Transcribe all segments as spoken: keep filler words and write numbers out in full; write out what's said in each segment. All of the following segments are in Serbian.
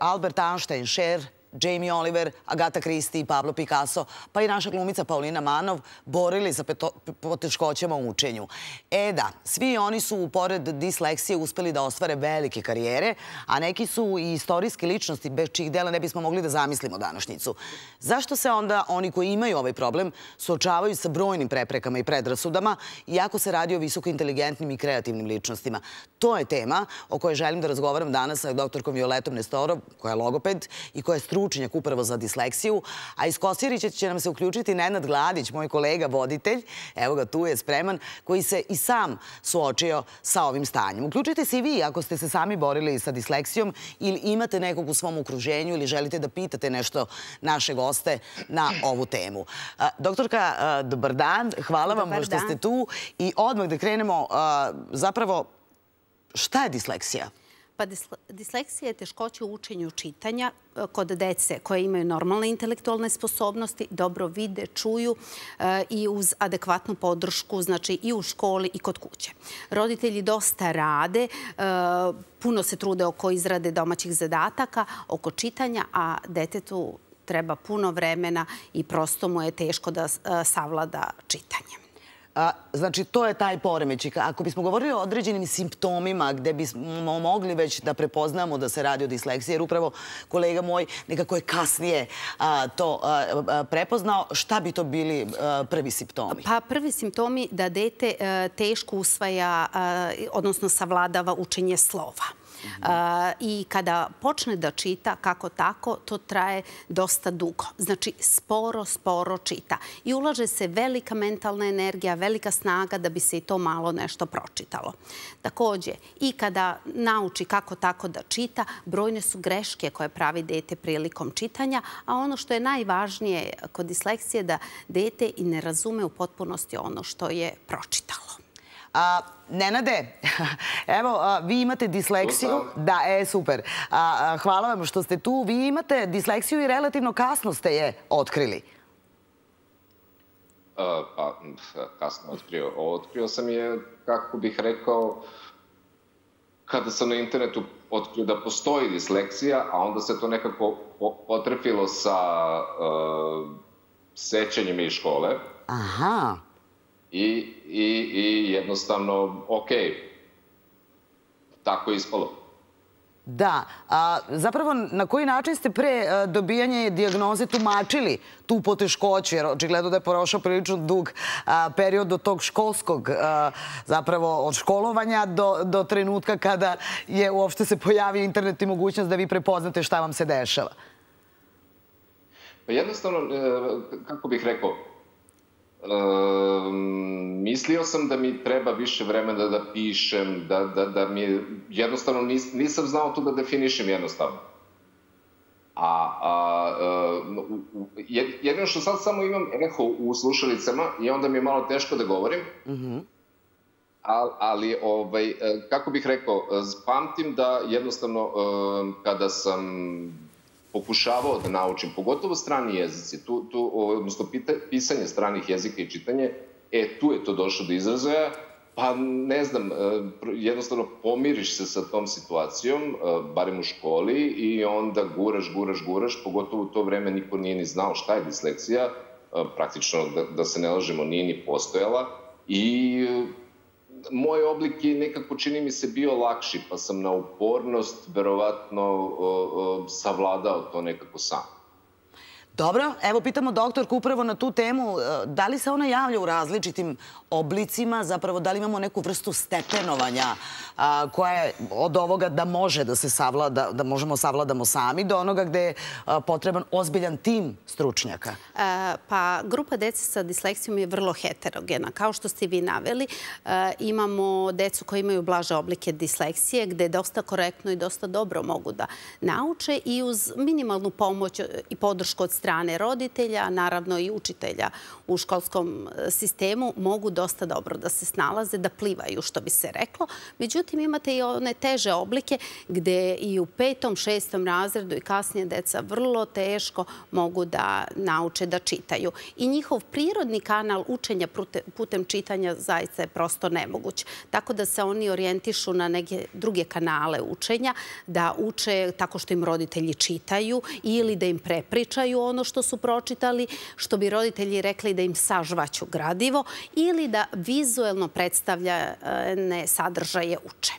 Albert Einstein, Cher, Jamie Oliver, Agatha Christie, Pablo Picasso, pa i naša glumica Paulina Manov borili sa poteškoćama u učenju. E da, svi oni su, pored disleksije, uspeli da ostvare velike karijere, a neki su i istorijske ličnosti bez čijih dela ne bismo mogli da zamislimo današnjicu. Zašto se onda oni koji imaju ovaj problem suočavaju sa brojnim preprekama i predrasudama, iako se radi o visoko inteligentnim i kreativnim ličnostima? To je tema o kojoj želim da razgovaram danas sa doktorkom Violetom Nestorov, koja je logoped i koja je stručnjak upravo za disleksiju, a iz Kosjerića će nam se uključiti Nenad Gladić, moj kolega voditelj, evo ga tu je spreman, koji se i sam suočio sa ovim stanjem. Uključite se i vi ako ste se sami borili sa disleksijom ili imate nekog u svom okruženju ili želite da pitate nešto naše goste na ovu temu. Doktorka, dobar dan, hvala vam što ste tu i odmah da krenemo zapravo šta je disleksija? Pa disleksija je teškoća u učenju čitanja kod dece koje imaju normalne intelektualne sposobnosti, dobro vide, čuju i uz adekvatnu podršku, znači i u školi i kod kuće. Roditelji dosta rade, puno se trude oko izrade domaćih zadataka, oko čitanja, a detetu treba puno vremena i prosto mu je teško da savlada čitanje. Znači, to je taj poremećaj. Ako bismo govorili o određenim simptomima gde bismo mogli već da prepoznamo da se radi o disleksiji, jer upravo kolega moj nekako je kasnije to prepoznao, šta bi to bili prvi simptomi? Pa prvi simptomi da dete teško usvaja, odnosno savladava učenje slova. I kada počne da čita kako tako, to traje dosta dugo. Znači, sporo, sporo čita. I ulaže se velika mentalna energija, velika snaga da bi se i to malo nešto pročitalo. Takođe, i kada nauči kako tako da čita, brojne su greške koje pravi dete prilikom čitanja, a ono što je najvažnije kod disleksije je da dete i ne razume u potpunosti ono što je pročitalo. Nenade, evo, vi imate disleksiju. Da, e, super. Hvala vam što ste tu. Vi imate disleksiju i relativno kasno ste je otkrili. Pa, kasno otkrio. Otkrio sam je, kako bih rekao, kada sam na internetu otkrio da postoji disleksija, a onda se to nekako potrefilo sa sećanjem iz škole. Aha. I jednostavno, okej, tako je ispalo. Da. Zapravo, na koji način ste pre dobijanja dijagnoze tumačili tu poteškoću, jer očigledno da je prošao prilično dug period do tog školskog, zapravo od školovanja do trenutka kada je uopšte se pojavio internet i mogućnost da vi prepoznate šta vam se dešava? Pa jednostavno, kako bih rekao, mislio sam da mi treba više vremena da pišem, da mi jednostavno nisam znao to da definišem jednostavno. A jedino što sad samo imam eho u slušalicama i onda mi je malo teško da govorim, ali kako bih rekao, pamtim da jednostavno kada sam pokušavao da naučim, pogotovo strani jezici, odnosno pisanje stranih jezika i čitanje, e, tu je to došlo do izražaja, pa ne znam, jednostavno pomiriš se sa tom situacijom, barem u školi, i onda guraš, guraš, guraš, pogotovo u to vreme niko nije ni znao šta je disleksija, praktično, da se ne lažemo, nije ni postojala, i moj oblik je nekako, čini mi se, bio lakši, pa sam na upornost verovatno savladao to nekako sam. Dobro, evo pitamo doktorku upravo na tu temu. Da li se ona javlja u različitim oblicima? Zapravo, da li imamo neku vrstu stepenovanja koja je od ovoga da može da se savlada, da možemo savladamo sami, do onoga gde je potreban ozbiljan tim stručnjaka? Pa, grupa dece sa disleksijom je vrlo heterogena. Kao što ste vi naveli, imamo decu koji imaju blaže oblike disleksije, gde dosta korektno i dosta dobro mogu da nauče i uz minimalnu pomoć i podršku od strane roditelja, naravno i učitelja u školskom sistemu, mogu dosta dobro da se snalaze, da plivaju, što bi se reklo. Međutim, imate i one teže oblike gde i u petom, šestom razredu i kasnije deca vrlo teško mogu da nauče da čitaju. I njihov prirodni kanal učenja putem čitanja zaista je prosto nemoguć. Tako da se oni orijentišu na neke druge kanale učenja, da uče tako što im roditelji čitaju ili da im prepričaju ono što su pročitali, što bi roditelji rekli da im sažvaću gradivo, ili da vizuelno predstavljane sadržaje uče.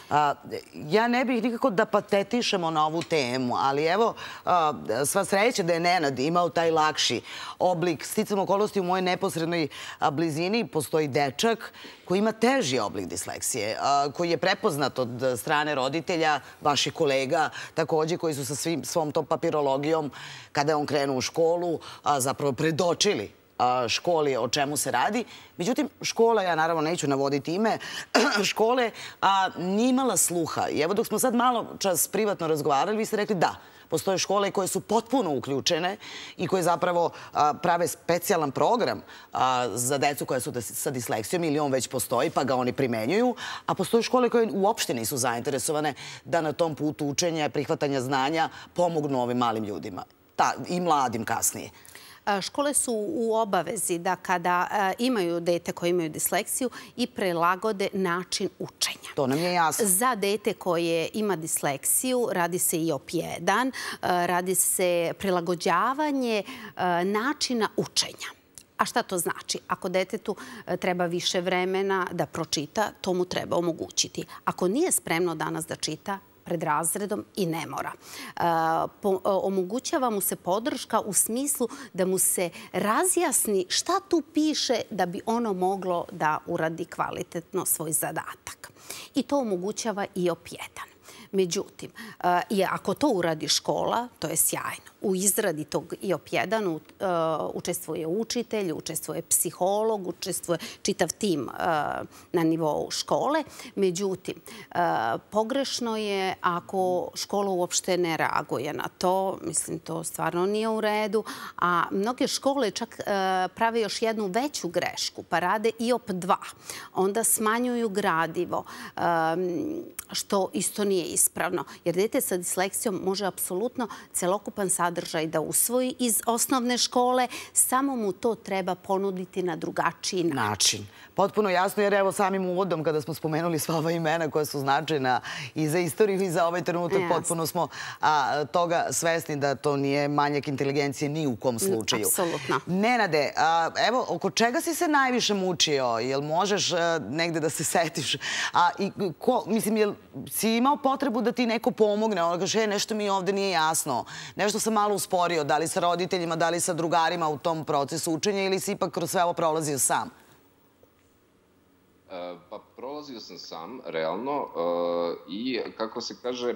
Ja ne bih nikako da patetišemo na ovu temu, ali evo, sva sreća da je Nenad imao taj lakši oblik. Sticam okolnosti, u mojoj neposrednoj blizini postoji dečak koji ima teži oblik disleksije, koji je prepoznat od strane roditelja, vaših kolega, takođe koji su sa svom tom papirologijom, kada je on krenuo u školu, zapravo predočili školi o čemu se radi. Međutim, škola, ja naravno neću navoditi ime, škole nije imala sluha. I evo dok smo sad malo čas privatno razgovarali, vi ste rekli da, postoje škole koje su potpuno uključene i koje zapravo prave specijalan program za decu koja su sa disleksijom ili on već postoji pa ga oni primenjuju, a postoje škole koje uopšte nisu zainteresovane da na tom putu učenja i prihvatanja znanja pomognu ovim malim ljudima i mladim kasnije. Škole su u obavezi da kada imaju dete koje imaju disleksiju i prilagode način učenja. To nam je jasno. Za dete koje ima disleksiju radi se i O P jedan, radi se prilagođavanje načina učenja. A šta to znači? Ako detetu treba više vremena da pročita, to mu treba omogućiti. Ako nije spremno danas da čita, pred razredom i ne mora. Omogućava mu se podrška u smislu da mu se razjasni šta tu piše da bi ono moglo da uradi kvalitetno svoj zadatak. I to omogućava i O P jedan. Međutim, ako to uradi škola, to je sjajno. U izradi tog I O P jedan učestvuje učitelj, učestvuje psiholog, učestvuje čitav tim na nivou škole. Međutim, pogrešno je ako škola uopšte ne reaguje na to. Mislim, to stvarno nije u redu. A mnoge škole čak prave još jednu veću grešku, pa rade I O P dva. Onda smanjuju gradivo, što isto nije ispravno. Jer dete sa disleksijom može apsolutno celokupan sadržaj da usvoji iz osnovne škole, samo mu to treba ponuditi na drugačiji način. Potpuno jasno, jer evo samim uvodom kada smo spomenuli sva ova imena koja su značajna i za istoriju i za ovaj trenutak, potpuno smo toga svesni da to nije manjak inteligencije ni u kom slučaju. Apsolutno. Nenade, evo, oko čega si se najviše mučio? Jel možeš negde da se setiš? Mislim, jel si imao potrebu da ti neko pomogne? Ono kaže, nešto mi ovde nije jasno. Nešto sam malo usporio, da li sa roditeljima, da li sa drugarima u tom procesu učenja ili si ipak kroz sve ovo prolazio sam? Pa prolazio sam sam, realno, i kako se kaže,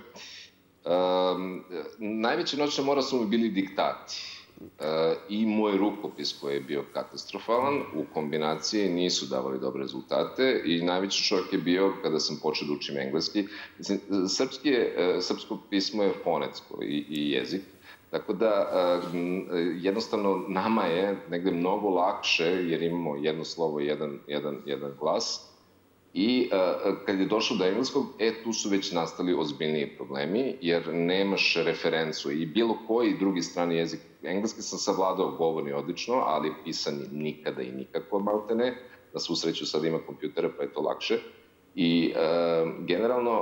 najveća noćna mora su mi bili diktati. I moj rukopis koji je bio katastrofalan, u kombinaciji nisu davali dobre rezultate i najveći šok je bio kada sam počeo da učim engleski. Srpsko pismo je fonetsko i jezik, tako da jednostavno nama je negde mnogo lakše jer imamo jedno slovo i jedan glas. I kad je došlo do engleskog, e, tu su već nastali ozbiljniji problemi, jer nemaš referencu i bilo koji drugi strani jezik. Engleski sam savladao, govorni odlično, ali pisani nikada i nikako, maltene. Na svu sreću sad ima kompjutera, pa je to lakše. I generalno,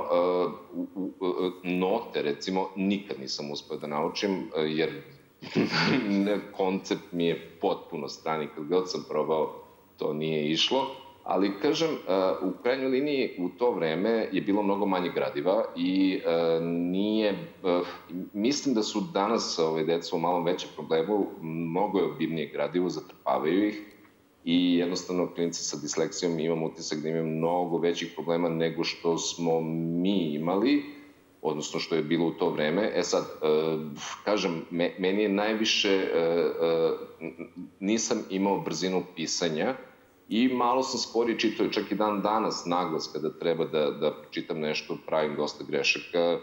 note, recimo, nikad nisam uspeo da naučim, jer koncept mi je potpuno strani. Kad god sam probao, to nije išlo. Ali, kažem, u krajnjoj liniji u to vreme je bilo mnogo manje gradiva i nije... Mislim da su danas ove deca u malom većem problemu, mnogo je obimnije gradivo, zatrpavaju ih i jednostavno klinici sa disleksijom imam utisak da imaju mnogo većih problema nego što smo mi imali, odnosno što je bilo u to vreme. E sad, kažem, meni je najviše... Nisam imao brzinu pisanja, i malo sam sporije čitao, čak i dan danas naglas kada treba da čitam nešto, pravim dosta grešaka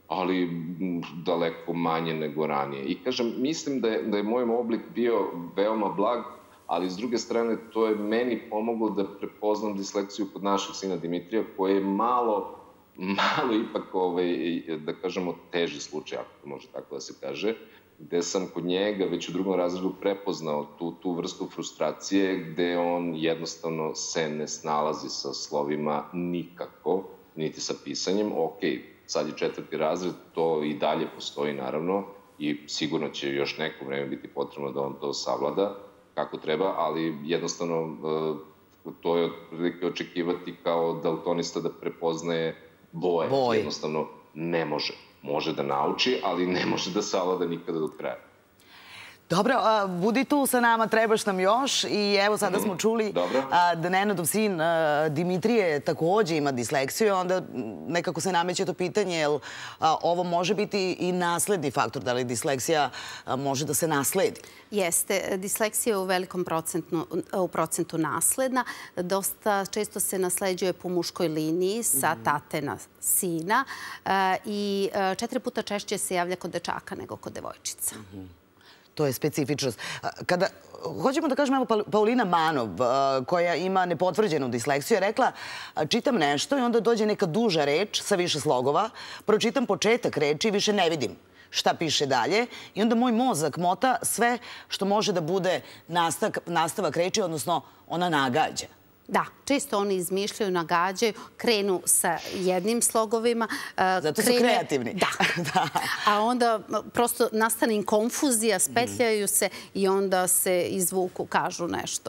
ali daleko manje nego ranije. I kažem, mislim da je, da je moj oblik bio veoma blag, ali s druge strane to je meni pomoglo da prepoznam disleksiju kod našeg sina Dimitrija, koji je malo, malo ipak, ovaj, da kažemo, teži slučaj, ako to može tako da se kaže, gde sam kod njega već u drugom razredu prepoznao tu, tu vrstu frustracije, gde on jednostavno se ne snalazi sa slovima nikako, niti sa pisanjem. Okej, sad je četvrti razred, to i dalje postoji naravno i sigurno će još neko vreme biti potrebno da on to savlada kako treba, ali jednostavno to je otprilike očekivati kao daltonista da prepoznaje boje. Boje. Jednostavno ne može. Može da nauči, ali ne može da savlada nikada do kraja. Dobro, budi tu sa nama, trebaš nam još i evo sada smo čuli da Nenadov sin Dimitrije takođe ima disleksiju, onda nekako se nameće to pitanje, jer ovo može biti i nasledni faktor, da li disleksija može da se nasledi? Jeste, disleksija je u velikom u procentu nasledna. Dosta često se nasleđuje po muškoj liniji sa tate na sina i četiri puta češće se javlja kod dečaka nego kod devojčica. To je specifičnost. Kada hoćemo da kažemo, evo Paulina Manov, koja ima nepotvrđenu disleksiju, je rekla, čitam nešto i onda dođe neka duža reč sa više slogova, pročitam početak reči i više ne vidim šta piše dalje i onda moj mozak mota sve što može da bude nastavak reči, odnosno ona nagađa. Da, često oni izmišljaju, nagađaju, krenu sa jednim slogovima. Zato su kreativni. Da. A onda prosto nastane im konfuzija, spetljaju se i onda se izvuku, kažu nešto.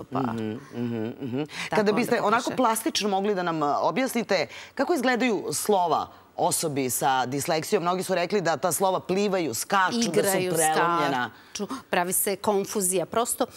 Kada biste onako plastično mogli da nam objasnite kako izgledaju slova osobi sa disleksijom, mnogi su rekli da ta slova plivaju, skaču, da su prelomljena. Skaču, pravi se konfuzija. Prosto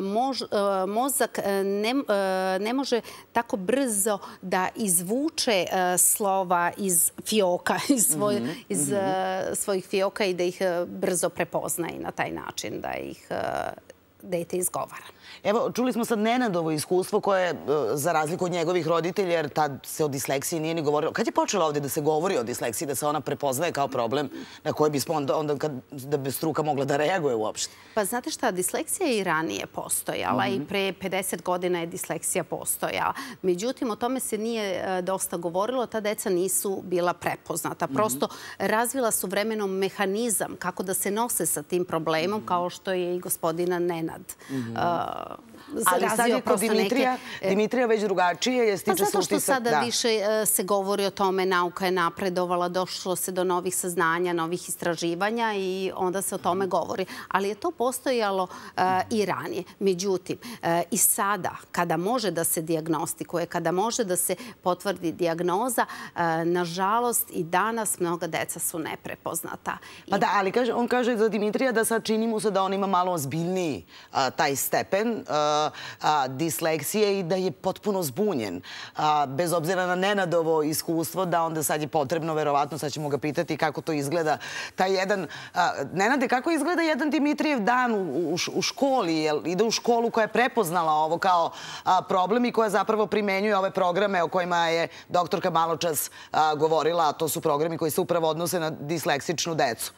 mozak ne može tako brzo da izvuče slova iz fioka, iz svojih fioka i da ih brzo prepozna i na taj način da ih dete izgovara. Evo, čuli smo sad Nenadovo iskustvo koje, za razliku od njegovih roditelja, jer tad se o disleksiji nije ni govorilo. Kad je počelo ovde da se govori o disleksiji, da se ona prepoznaje kao problem na koji bismo onda, da bi struka mogla da reaguje uopšte? Pa znate šta, disleksija je i ranije postojala i pre pedeset godina je disleksija postojala. Međutim, o tome se nije dosta govorilo, ta deca nisu bila prepoznata. Prosto razvila su vremenom mehanizam kako da se nose sa tim problemom, kao što je i gospodina Nenad. Ali sad je kod Dimitrija, Dimitrija već drugačije, je stiče se utisak. Pa zato što sada više se govori o tome, nauka je napredovala, došlo se do novih saznanja, novih istraživanja i onda se o tome govori. Ali je to postojalo i ranije. Međutim, i sada, kada može da se dijagnostikuje, kada može da se potvrdi dijagnoza, nažalost i danas mnoga deca su neprepoznata. Pa da, ali on kaže za Dimitrija da sad čini mu se da on ima malo ozbiljniji taj stepen disleksije i da je potpuno zbunjen. Bez obzira na Nenadovo iskustvo, da onda sad je potrebno, verovatno, sad ćemo ga pitati kako to izgleda. Taj jedan... Nenade, kako izgleda jedan Dimitrijev dan u školi? Ide u školu koja je prepoznala ovo kao problem i koja zapravo primenjuje ove programe o kojima je doktorka maločas govorila, a to su programi koji se upravo odnose na disleksičnu decu.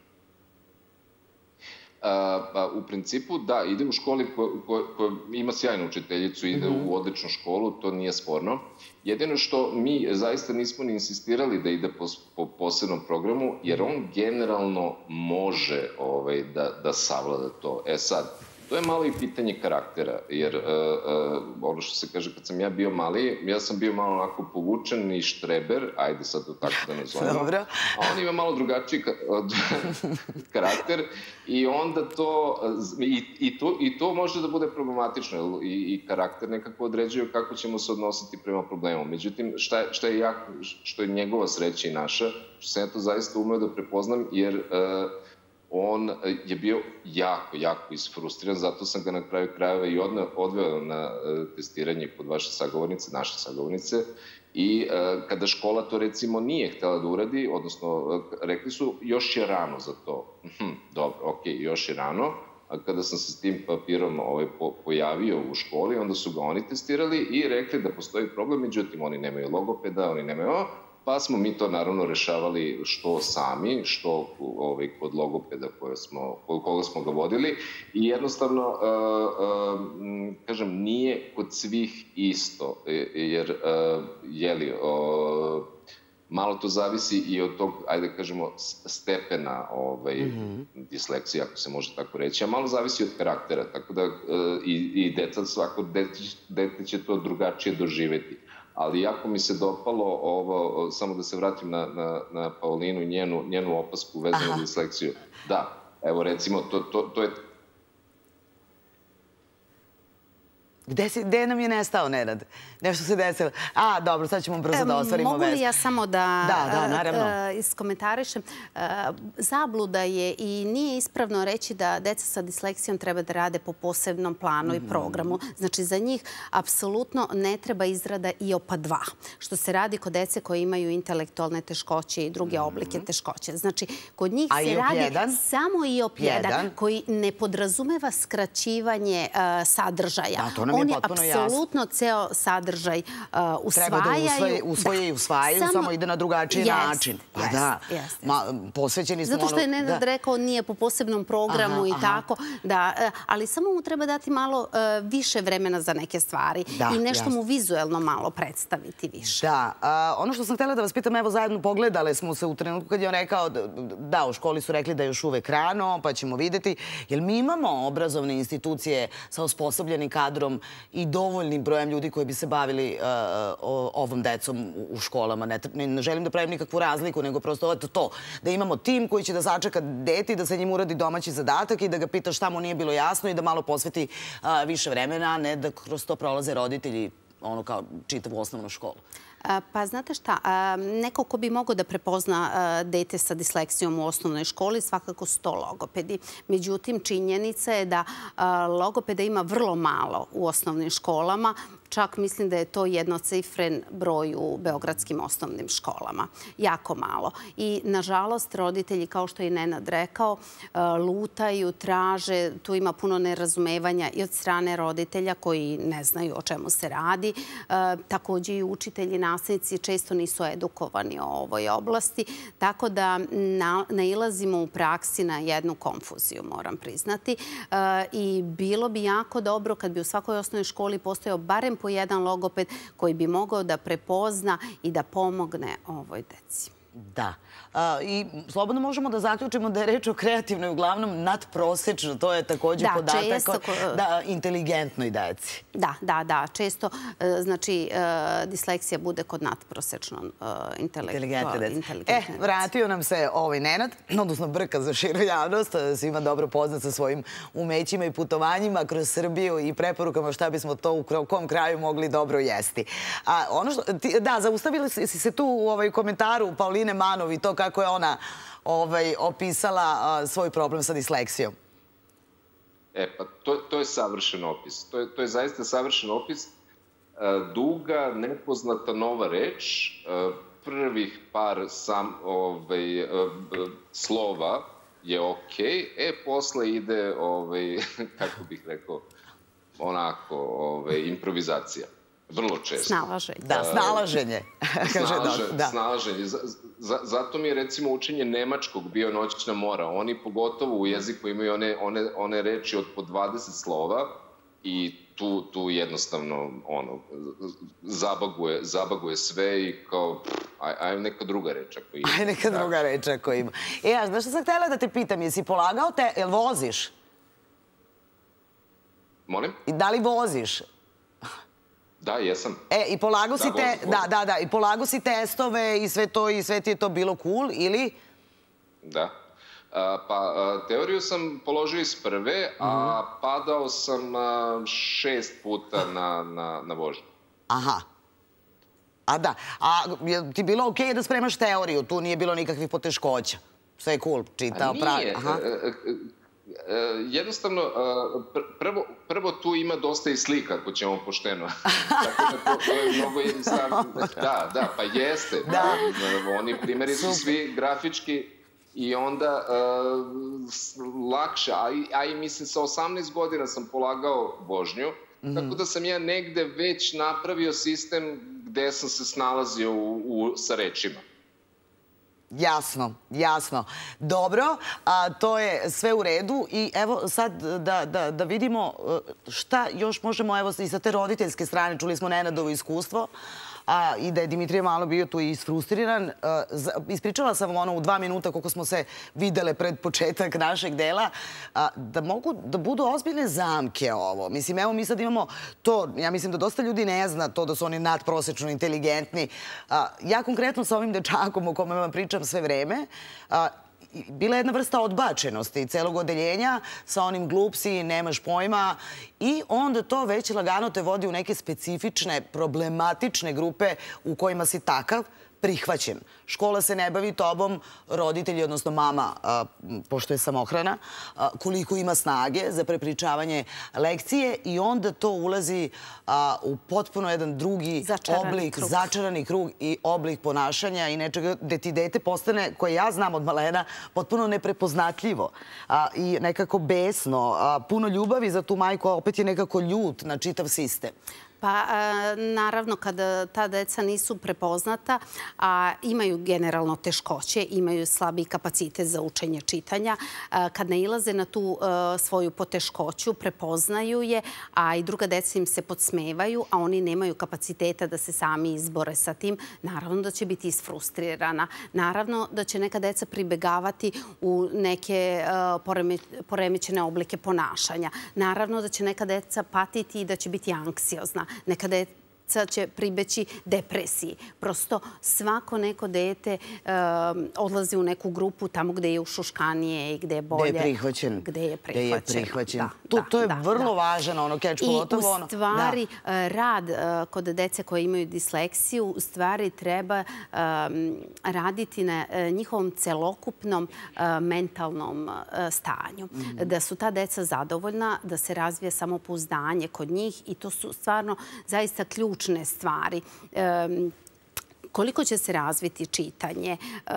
U principu, da, ide u školi koja ima sjajnu učiteljicu, ide u odličnu školu, to nije sporno. Jedino što mi zaista nismo ni insistirali da ide po posebnom programu, jer on generalno može da savlada to. E sad, to je malo i pitanje karaktera, jer ono što se kaže, kad sam ja bio mali, ja sam bio malo onako povučen i štreber, ajde sad to tako da nazovemo, a on ima malo drugačiji karakter i onda to, i to može da bude problematično i karakter nekako određuje kako ćemo se odnositi prema problemu. Međutim, što je njegova sreća i naša, što sam ja to zaista umeo da prepoznam, jer on je bio jako, jako isfrustriran, zato sam ga na kraju krajeva i odveo na testiranje kod vaše sagovornice, naše sagovornice, i kada škola to recimo nije htjela da uradi, odnosno rekli su još je rano za to. Dobro, okej, još je rano. Kada sam se s tim papirom pojavio u školi, onda su ga oni testirali i rekli da postoji problem, međutim oni nemaju logopeda, oni nemaju ovo, Pa smo mi to naravno rešavali što sami, što kod logopeda koga smo ga vodili i jednostavno, kažem, nije kod svih isto, jer, jeli, malo to zavisi i od tog, ajde kažemo, stepena disleksije, ako se može tako reći, a malo zavisi od karaktera, tako da i deca, svako dete će to drugačije doživeti. Ali jako mi se dopalo ovo, samo da se vratim na Paulinu i njenu opasku vezanu za disleksiju. Da, evo recimo, to je... Gde nam je nestao, Nenad? Nešto se desilo. A, dobro, sad ćemo brzo da ostvarimo vezu. Mogu li ja samo da iskomentarišem? Zabluda je i nije ispravno reći da deca sa disleksijom treba da rade po posebnom planu i programu. Znači, za njih apsolutno ne treba izrada I O P A dva, što se radi kod dece koje imaju intelektualne teškoće i druge oblike teškoće. Znači, kod njih se radi samo I O P jedan, koji ne podrazumeva skraćivanje sadržaja. Oni apsolutno ceo sadržaj usvajaju. Treba da usvoje i usvajaju, samo ide na drugačiji način. Pa da, posvećeni smo... Zato što je Nenad rekao nije po posebnom programu i tako, ali samo mu treba dati malo više vremena za neke stvari i nešto mu vizuelno malo predstaviti više. Da, ono što sam htjela da vas pitam, evo zajedno pogledale smo se u trenutku kad je on rekao, da, u školi su rekli da je još uvek rano, pa ćemo vidjeti, jer mi imamo obrazovne institucije sa osposobljenim kadrom i dovoljnim brojem ljudi koji bi se bavili ovom decom u školama. Ne želim da pravim nikakvu razliku, nego prosto to, da imamo tim koji će da sačeka dete i da se njim uradi domaći zadatak i da ga pita šta mu nije bilo jasno i da malo posveti više vremena, a ne da kroz to prolaze roditelji, ono kao čitavu osnovnu školu. Pa znate šta, neko ko bi mogao da prepozna dete sa disleksijom u osnovnoj školi, svakako su to logopedi. Međutim, činjenica je da logopeda ima vrlo malo u osnovnim školama. Čak mislim da je to jednocifren broj u beogradskim osnovnim školama. Jako malo. I, nažalost, roditelji, kao što je Nenad rekao, lutaju, traže, tu ima puno nerazumevanja i od strane roditelja koji ne znaju o čemu se radi. Također i učitelji, nastavnici često nisu edukovani o ovoj oblasti, tako da nailazimo u praksi na jednu konfuziju, moram priznati. I bilo bi jako dobro kad bi u svakoj osnovnoj školi postojao barem po jedan logoped koji bi mogao da prepozna i da pomogne ovoj deci. Da. I slobodno možemo da zaključimo da je reč o kreativnoj, uglavnom nadprosečno. To je također podatak da inteligentnoj deci. Da, da, da. Često, znači, disleksija bude kod nadprosečno inteligentne deci. E, vratio nam se ovaj Nenad, odnosno Brka za širu javnost, svima dobro poznat sa svojim umećima i putovanjima kroz Srbiju i preporukama šta bismo to u kom kraju mogli dobro jesti. Da, zaustavili si se tu u komentaru Pauline Manov i to kako je ona opisala svoj problem sa disleksijom. E, pa to je savršen opis. To je zaista savršen opis. Duga, nepoznata nova reč, prvih par slova je okej, e, posle ide, kako bih rekao, onako, improvizacija. Vrlo često. Snalaženje. Da, snalaženje. Snalaženje. Zato mi je, recimo, učenje nemačkog bio noćna mora. Oni pogotovo u jeziku imaju one reči od po dvadeset slova i tu jednostavno zabaguje sve i kao, aj neka druga reč ako ima. Aj neka druga reč ako ima. E, ja, znaš što sam htjela da te pitam, jesi polagao te, jel voziš? Molim? Da li voziš? Da, jesam. E, i polagao si te, da, da, da, i polagao si testove i sve to, i sve ti je to bilo cool, ili? Da. Pa, teoriju sam položio iz prve, a padao sam šest puta na vožnju. Aha. A da, a je ti bilo okej da spremaš teoriju? Tu nije bilo nikakvih poteškoća? Sve je cool, čitao, pravi. Nije. Jednostavno, prvo tu ima dosta i slika, ako ćemo pošteno. Tako da to je mnogo jednostavno. Da, da, pa jeste. Oni primjeri su svi grafički i onda lakše. A i mislim, sa osamnaest godina sam polagao vožnju, tako da sam ja negde već napravio sistem gde sam se snalazio sa rečima. Jasno, jasno. Dobro, to je sve u redu i evo sad da vidimo šta još možemo, evo i sa te roditeljske strane, čuli smo Nenadovo iskustvo i da je Dimitrije malo bio tu i isfrustriran. Ispričala sam vam ono u dva minuta koliko smo se videle pred početak našeg dela, da mogu da budu ozbiljne zamke ovo. Mislim, evo mi sad imamo to, ja mislim da dosta ljudi ne zna to da su oni nadprosečno inteligentni. Ja konkretno sa ovim dečakom o kome vam pričam sve vreme, bila je jedna vrsta odbačenosti celog odeljenja sa onim glupsi, nemaš pojma i onda to već lagano te vodi u neke specifične, problematične grupe u kojima si takav prihvaćen. Škola se ne bavi tobom, roditelji, odnosno mama, pošto je samohrana, koliko ima snage za prepričavanje lekcije i onda to ulazi u potpuno jedan drugi oblik, začarani krug i oblik ponašanja i nečega gde ti dete postane, koje ja znam od malena, potpuno neprepoznatljivo i nekako besno. Puno ljubavi za tu majku, a opet je nekako ljut na čitav sistem. Pa, naravno, kada ta deca nisu prepoznata, a imaju generalno teškoće, imaju slabiji kapacitet za učenje čitanja, kad nailaze na tu svoju poteškoću, prepoznaju je, a i druga deca im se podsmevaju, a oni nemaju kapaciteta da se sami izbore sa tim, naravno da će biti isfrustrirana. Naravno da će neka deca pribegavati u neke poremećene oblike ponašanja. Naravno da će neka deca patiti i da će biti anksiozna. Neka deca će pribeći depresiji. Prosto svako neko dete odlazi u neku grupu tamo gde je ušuškanije i gde je bolje. Gde je prihvaćen. Gde je prihvaćen. To je vrlo važan, ono, catch pogotovo. I u stvari rad kod dece koje imaju disleksiju u stvari treba raditi na njihovom celokupnom mentalnom stanju. Da su ta deca zadovoljna, da se razvije samopouzdanje kod njih i to su stvarno zaista ključne stvari. Koliko će se razviti čitanje,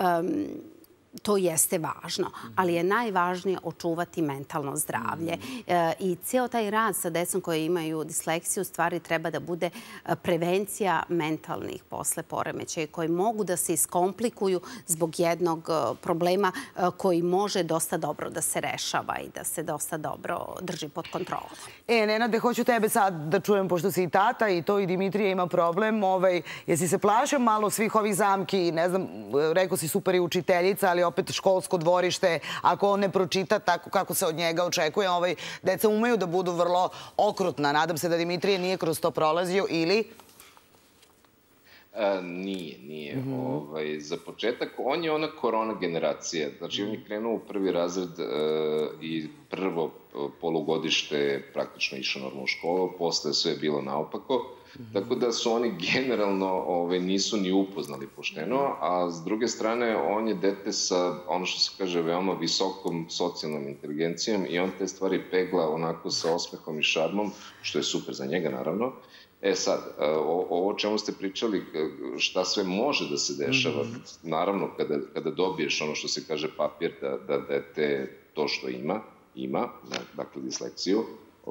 to jeste važno, ali je najvažnije očuvati mentalno zdravlje. I ceo taj rad sa decom koje imaju disleksiju u stvari treba da bude prevencija mentalnih posle poremećaja koji mogu da se iskomplikuju zbog jednog problema koji može dosta dobro da se rešava i da se dosta dobro drži pod kontrolom. E, Nenade, hoću tebe sad da čujem, pošto si i tata i to i Dimitrije ima problem. Jesi se plašio malo svih ovih zamki? Ne znam, rekao si super i učiteljica, ali opet školsko dvorište, ako on ne pročita tako kako se od njega očekuje, deca umeju da budu vrlo okrutna. Nadam se da Dimitrije nije kroz to prolazio ili... Nije, nije. Za početak, on je ona korona generacija. Znači, on je krenuo u prvi razred i prvo polugodište praktično išao normalno u školu, posle sve je bilo naopako. Tako da su oni generalno nisu ni upoznali pošteno, a s druge strane on je dete sa, ono što se kaže, veoma visokom socijalnom inteligencijom i on te stvari pegla onako sa osmehom i šarmom, što je super za njega naravno. E sad, ovo o čemu ste pričali, šta sve može da se dešava, naravno kada dobiješ ono što se kaže papir da dete to što ima, ima, dakle disleksiju,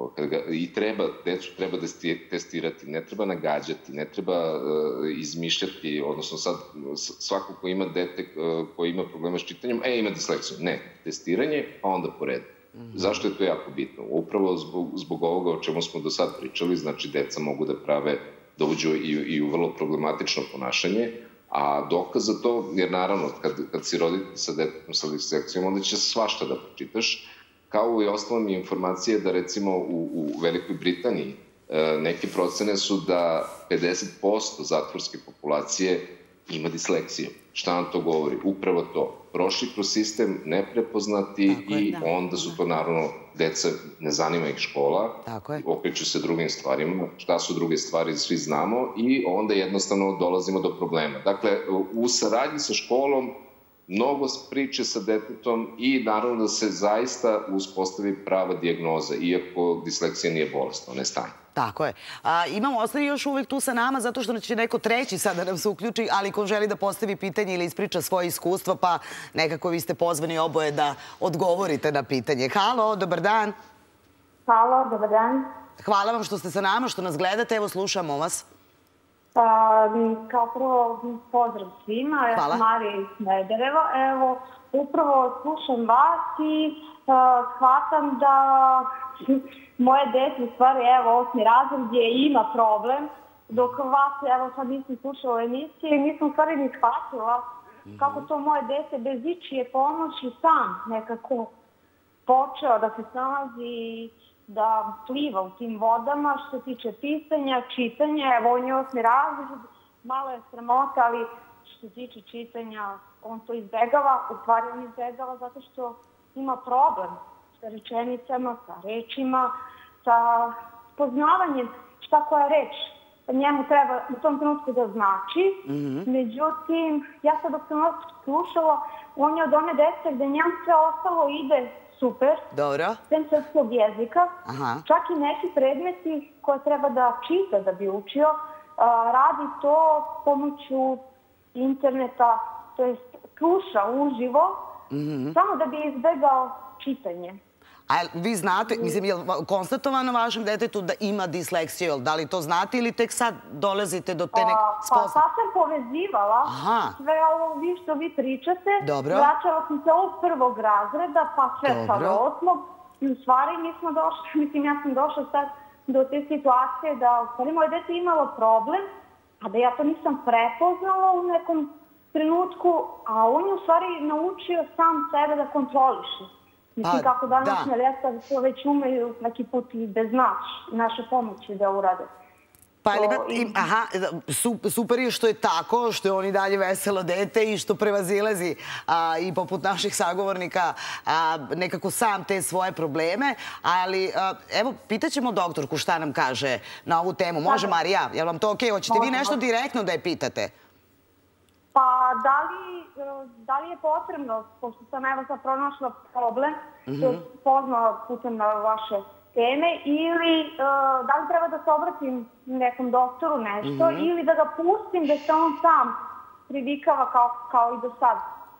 i treba, decu treba testirati, ne treba nagađati, ne treba izmišljati, odnosno sad svako ko ima dete koji ima problema s čitanjem, e, ima disleksiju. Ne, testiranje, pa onda po redu. Zašto je to jako bitno? Upravo zbog ovoga o čemu smo do sad pričali, znači deca mogu da prave, da uđu i u vrlo problematično ponašanje, a dokaz za to, jer naravno, kad si roditelj sa detetom sa disleksijom, onda će svašta da pročitaš, kao i ostalo mi informacije da recimo u Velikoj Britaniji neke procene su da pedeset posto zatvorske populacije ima disleksiju. Šta nam to govori? Upravo to. Prošli kroz sistem, neprepoznati i onda su to naravno deca, ne zanima ih škola, okreću se drugim stvarima. Šta su druge stvari, svi znamo i onda jednostavno dolazimo do problema. Dakle, u saradnji sa školom mnogo priče sa detetom i naravno da se zaista uspostavi prava dijagnoza, iako disleksija nije bolest, ona je stanje. Tako je. Imamo, ostali još uvijek tu sa nama, zato što će neko treći sad da nam se uključi, ali ko želi da postavi pitanje ili ispriča svoje iskustva, pa nekako vi ste pozvani oboje da odgovorite na pitanje. Halo, dobar dan. Halo, dobar dan. Hvala vam što ste sa nama, što nas gledate. Evo, slušamo vas. Kao prvo, pozdrav svima. Ja sam Marija iz Smedereva. Evo, upravo slušam vas i shvatam da moje dete, u stvari, evo, osmi razred gdje ima problem, dok vas, evo, sad nisam slušala emisije i nisam u stvari ni shvatila kako to moje dete bez ičije pomoći sam nekako počeo da se snalazi, da pliva u tim vodama što se tiče pisanja, čitanja. Evo, on je osmi razred, malo je sramota, ali što se tiče čitanja, on to izbegava, u stvari on izbegava zato što ima problem sa rečenicama, sa rečima, sa poznavanjem šta koja reč njemu treba u tom trenutku da znači. Međutim, ja sad dok sam vas slušala, on je od one dece gde njemu sve ostalo ide super, sem srpskog jezika, čak i neki predmeti koje treba da čita da bi učio, radi to pomoću interneta, to je sluša uživo, samo da bi izbegao čitanje. A vi znate, mislim, je li konstatovano vašem detetu da ima disleksiju? Da li to znate ili tek sad dolazite do te nek sposobnosti? Pa sad sam povezivala sve ovo vi što vi pričate. Vraćala sam se od prvog razreda pa sve pa do osmog. I u stvari mi smo došli, mislim, ja sam došla sad do te situacije da u stvari moje dete imalo problem, a da ja to nisam prepoznala u nekom trenutku, a on je u stvari naučio sam sebe da kontroliše. Mislim, kako današnja deca to već umeju neki put i bez naše pomoći da urade. Pa, aha, super je što je tako, što je on i dalje veselo dete i što prevazilazi i poput naših sagovornika nekako sam te svoje probleme. Ali, evo, pitaćemo doktorku šta nam kaže na ovu temu. Može, Marija? Je li vam to okej? Hoćete vi nešto direktno da je pitate? Pa, da li je potrebno, pošto sam evo sad pronašla problem, što je poznala putem na vaše teme, ili da li treba da se obratim nekom doktoru nešto, ili da ga pustim da se on sam privikava kao i do sad.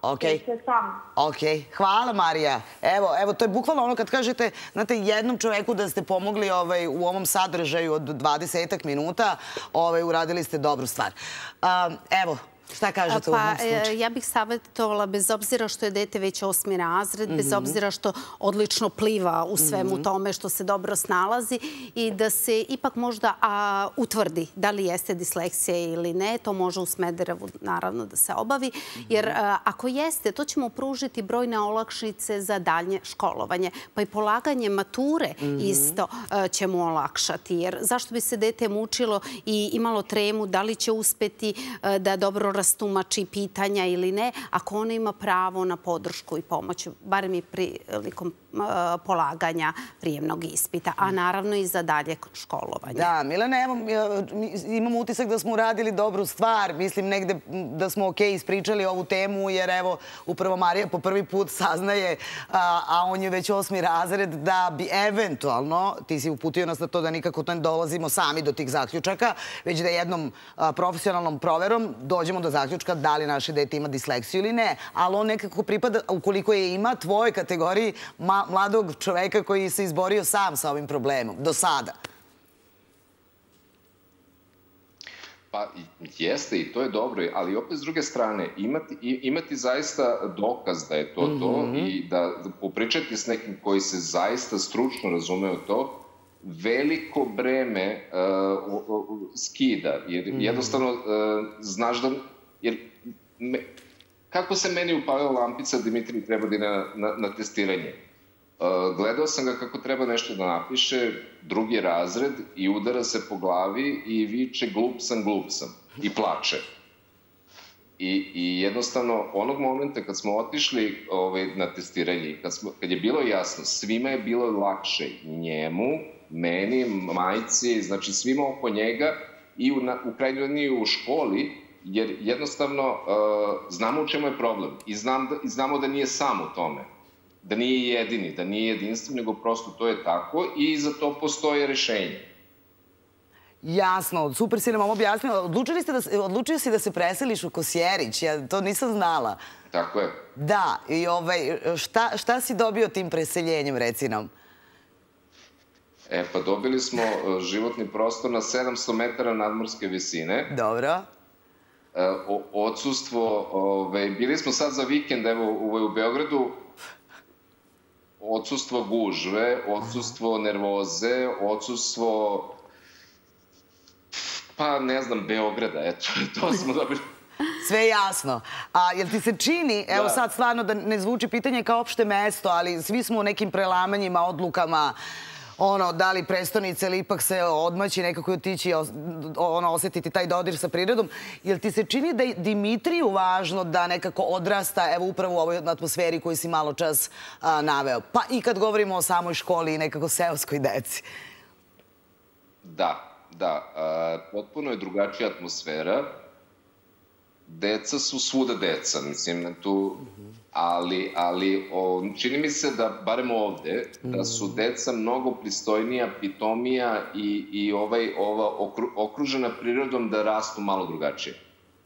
Ok, hvala Marija. Evo, to je bukvalno ono kad kažete, znate, jednom čoveku da ste pomogli u ovom sadržaju od dvadesetak minuta, uradili ste dobru stvar. Evo, šta kažete u ovom slučaju? Ja bih savjetovala, bez obzira što je dete već osmi razred, bez obzira što odlično pliva u svemu tome, što se dobro snalazi i da se ipak možda utvrdi da li jeste disleksija ili ne. To može u Smederevu naravno da se obavi. Jer ako jeste, to ćemo pružiti brojne olakšice za daljnje školovanje. Pa i polaganje mature isto ćemo olakšati. Jer zašto bi se dete mučilo i imalo tremu da li će uspeti da dobro rastumači pitanja ili ne, ako ona ima pravo na podršku i pomoć, barem i prilikom polaganja prijemnog ispita, a naravno i za dalje školovanje. Da, Milena, evo, imam utisak da smo uradili dobru stvar. Mislim negde da smo okej ispričali ovu temu, jer evo, upravo Marija po prvi put saznaje, a on je već osmi razred, da bi eventualno, ti si uputio nas na to da nikako ne dolazimo sami do tih zaključaka, već da jednom profesionalnom proverom dođemo do zaključka da li naše dete ima disleksiju ili ne. Ali on nekako pripada, ukoliko je ima, tvojoj kategoriji mladog čoveka koji se izborio sam sa ovim problemom, do sada. Pa jeste i to je dobro, ali opet s druge strane imati zaista dokaz da je to to i da popričati s nekim koji se zaista stručno razume u to, veliko breme skida. Jer jednostavno znaš da... Kako se meni upavila lampica Dimitrij treba da ide na testiranje? Gledao sam ga kako treba nešto da napiše, drugi razred, i udara se po glavi i viče glup sam, glup sam i plače. I jednostavno onog momenta kad smo otišli na testiranje, kad je bilo jasno, svima je bilo lakše, njemu, meni, majci, znači svima oko njega i u krajnjoj liniji u školi, jer jednostavno znamo u čemu je problem i znamo da nije sam u tome, da nije jedini, da nije jedinstven, nego prosto to je tako i za to postoje rešenje. Jasno, super si nam ovo objasnila. Odlučio si da se preseliš u Kosjerić, ja to nisam znala. Tako je. Da, i šta si dobio tim preseljenjem, reci nam? E, pa dobili smo životni prostor na sedamsto metara nadmorske visine. Dobro. Odsustvo, bili smo sad za vikend, evo, u Beogradu, odsustvo gužve, odsustvo nervoze, odsustvo, pa ne znam, Beograda, eto, to smo dobili. Sve jasno. A jel ti se čini, evo sad stvarno da ne zvuči pitanje kao opšte mesto, ali svi smo u nekim prelamanjima, odlukama, ono, da li prestonice ili ipak se odmaći, nekako i otići, ono, osetiti taj dodir sa prirodom. Jel ti se čini da je Dimitriju važno da nekako odrasta, evo, upravo u ovoj atmosferi koju si malo čas naveo? Pa i kad govorimo o samoj školi i nekako seoskoj deci. Da, da. Potpuno je drugačija atmosfera. Deca su svuda deca, mislim, tu... Ali čini mi se da, barem ovde, da su deca mnogo pristojnija, pitomija i ova okružena prirodom da rastu malo drugačije.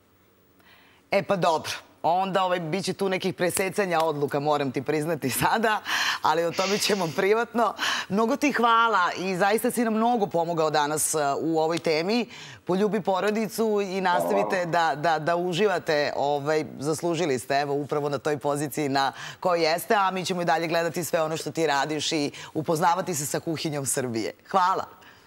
E pa dobro. Onda bit će tu nekih presecanja odluka, moram ti priznati sada, ali o tome ćemo privatno. Mnogo ti hvala i zaista si nam mnogo pomogao danas u ovoj temi. Poljubi porodicu i nastavite da uživate. Zaslužili ste, evo, upravo na toj poziciji na kojoj jeste, a mi ćemo i dalje gledati sve ono što ti radiš i upoznavati se sa kuhinjom Srbije. Hvala.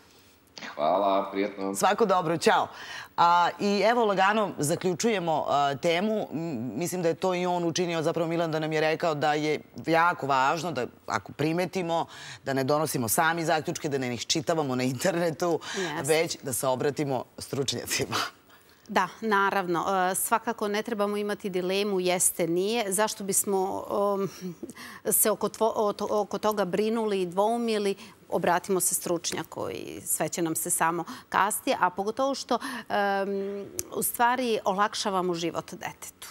Hvala, prijetno. Svako dobro, čao. I evo, lagano zaključujemo temu. Mislim da je to i on učinio, zapravo Milan da nam je rekao da je jako važno da ako primetimo, da ne donosimo sami zaključke, da ne ih čitavamo na internetu, već da se obratimo stručnjacima. Da, naravno. Svakako ne trebamo imati dilemu jeste, nije. Zašto bismo se oko toga brinuli i dvoumili? Obratimo se stručnjaku i sve će nam se samo kasti, a pogotovo što u stvari olakšavamo život detetu.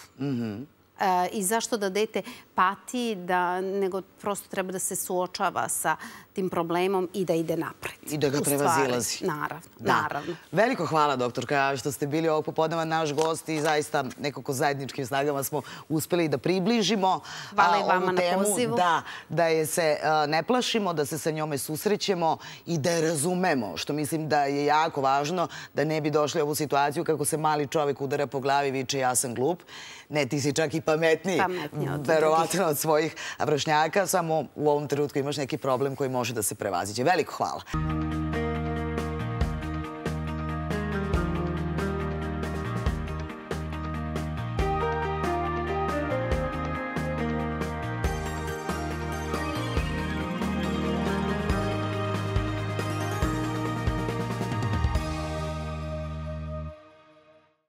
I zašto da dete pati, nego prosto treba da se suočava sa tim problemom i da ide napred. I da ga prevazilazi. Naravno, naravno. Veliko hvala, doktorka, što ste bili ovog popodneva naš gost i zaista nekako zajedničkim snagama smo uspeli da približimo ovu temu. Hvala i vama na pozivu. Da je se ne plašimo, da se sa njome susrećemo i da je razumemo, što mislim da je jako važno, da ne bi došli u ovu situaciju kako se mali čovek udara po glavi i viče ja sam glup. Ne, ti si čak i pametniji, verovatno od svojih vršnjaka, samo u ovom trenutku imaš neki problem koji može da se prevaziđe. Veliko hvala.